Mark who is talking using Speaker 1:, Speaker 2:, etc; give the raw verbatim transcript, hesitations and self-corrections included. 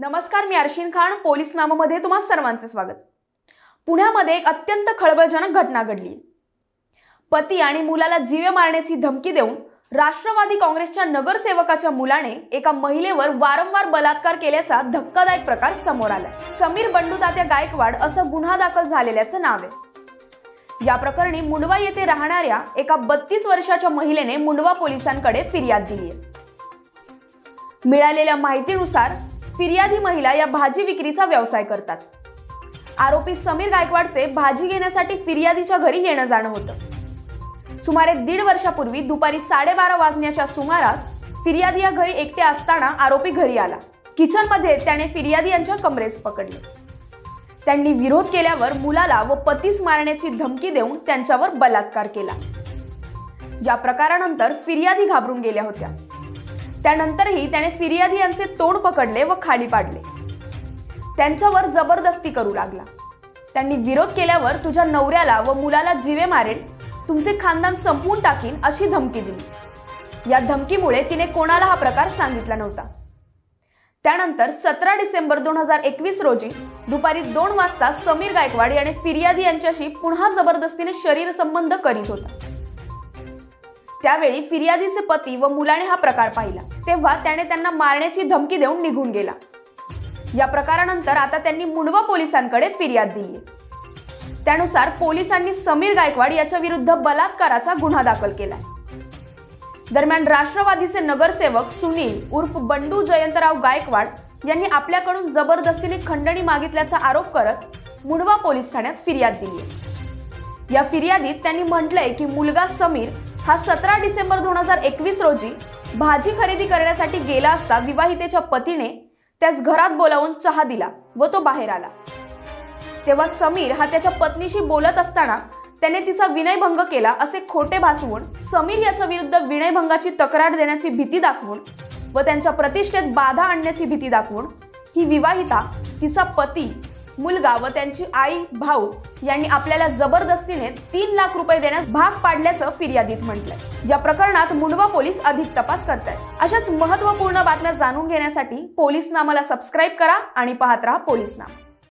Speaker 1: नमस्कार, मी अर्शिन खान. पोलीसनामामध्ये तुम्हा सर्वांचे स्वागत. पुण्यामध्ये एक अत्यंत खळबळजनक घटना घडली. पती आणि मुलाला जीवे मारण्याची धमकी देऊन राष्ट्रवादी काँग्रेसच्या नगरसेवकाच्या मुलाने एका महिलेवर वारंवार बलात्कार केल्याचा धक्कादायक प्रकार समोर आला. समीर बंडू तात्या गायकवाड असं गुन्हा दाखल झालेल्याचं नाव आहे. या प्रकरणी मुंडवा येथे राहणाऱ्या एका बत्तीस वर्षाच्या महिलेने मुंडवा पोलिसांकडे फिर्याद दिली आहे. मिळालेल्या माहितीनुसार फिर्यादी महिला या भाजी विक्रीचा व्यवसाय करतात. आरोपी समीर गायकवाडचे भाजी घेण्यासाठी फिर्यादीच्या घरी येणं जाणं होतं. सुमारे दीड वर्षापूर्वी दुपारी साडेबारा वाजण्याच्या सुमारास फिर्यादी या घरी एकटे असताना आरोपी घरी आला. किचन मध्ये त्याने फिर्यादी यांच्या कमरेस पकडले. त्यांनी विरोध केल्यावर मुलाला व पतीस मारण्याची धमकी देऊन त्यांच्यावर बलात्कार केला. या प्रकारानंतर फिर्यादी घाबरून गेल्या होत्या. त्यानंतरही त्याने फिर्यादी यांचे तोंड पकडले व खाली पाडले. त्यांच्यावर जबरदस्ती करू लागला. त्यांनी विरोध केल्यावर तुझ्या नवऱ्याला व मुलाला जीवे मारेल, तुमचे खानदान संपवून टाकीन अशी धमकी दिली. या धमकीमुळे तिने कोणाला हा प्रकार सांगितला नव्हता. त्यानंतर सतरा डिसेंबर दोन हजार एकवीस रोजी दुपारी दोन वाजता समीर गायकवाड याने फिर्यादी यांच्याशी पुन्हा जबरदस्तीने शरीर संबंध करीत होता. त्यावेळी फिर्यादीचे पती व मुलाने हा प्रकार पाहिला. तेव्हा त्याने त्यांना मारण्याची धमकी देऊन निघून गेला. या प्रकारानंतर आता त्यांनी मुंडवा पोलिसांकडे फिर्याद दिली. त्यानुसार पोलिसांनी समीर गायकवाड याच्या विरुद्ध बलात्काराचा गुन्हा दाखल केला. दरम्यान राष्ट्रवादीचे नगरसेवक सुनील उर्फ बंडू जयंतराव गायकवाड यांनी आपल्याकडून जबरदस्तीने खंडणी मागितल्याचा आरोप करत मुंडवा पोलीस ठाण्यात फिर्याद दिली. या फिर्यादीत त्यांनी म्हटलंय की मुलगा समीर हा सतरा डिसेंबर दोन हजार एकवीस रोजी भाजी खरेदी करण्यासाठी गेला असता विवाहितेच्या पतीने त्यास घरात बोलावून चहा दिला व तो बाहेर आला. तेव्हा समीर हा त्याच्या पत्नीशी बोलत असताना त्याने तिचा विनयभंग केला असे खोटे भासवून समीर याच्या विरुद्ध विनयभंगाची तक्रार देण्याची भीती दाखवून व त्यांच्या प्रतिष्ठेत बाधा आणण्याची भीती दाखवून ही विवाहिता, तिचा पती, मुलगा व त्यांची आई भाऊ यांनी आपल्याला जबरदस्तीने तीन लाख रुपये देण्यास भाग पाडल्याचं फिर्यादीत म्हटलंय. या प्रकरणात मुंडवा पोलीस अधिक तपास करतायत. अशाच महत्त्वपूर्ण बातम्या जाणून घेण्यासाठी पोलीसनामाला सबस्क्राईब करा आणि पाहत राहा पोलीसनामा.